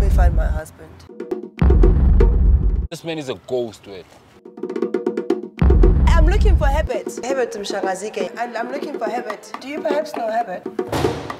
me find my husband. This man is a ghost, wait. I'm looking for Herbert. Herbert Mshagazike, and I'm looking for Herbert. Do you perhaps know Herbert?